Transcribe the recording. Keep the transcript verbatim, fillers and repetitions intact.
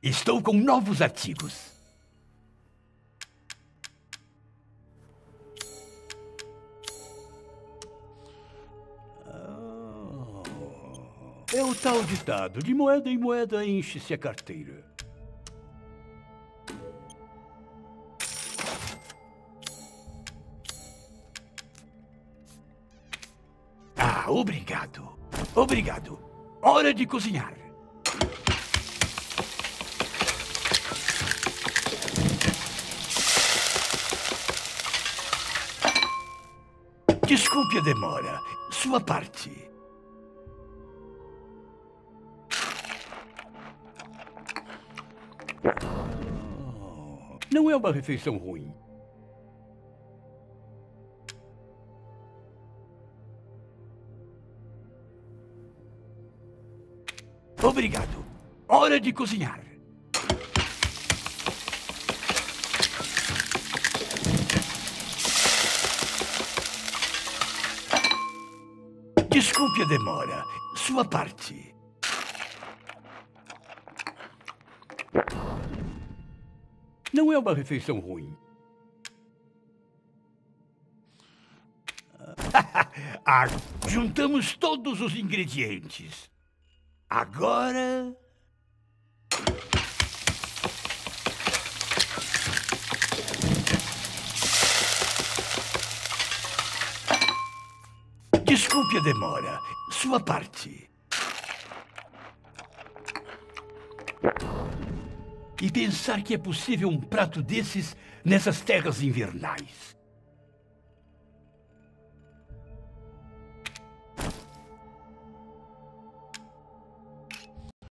Estou com novos artigos. É o tal ditado, de moeda em moeda enche-se a carteira. Ah, obrigado. Obrigado. Hora de cozinhar. Desculpe a demora. Sua parte. Não é uma refeição ruim. Obrigado. Hora de cozinhar. Desculpe a demora. Sua parte. Não é uma refeição ruim. Ah, juntamos todos os ingredientes. Agora... Desculpe a demora. Sua parte. E pensar que é possível um prato desses nessas terras invernais.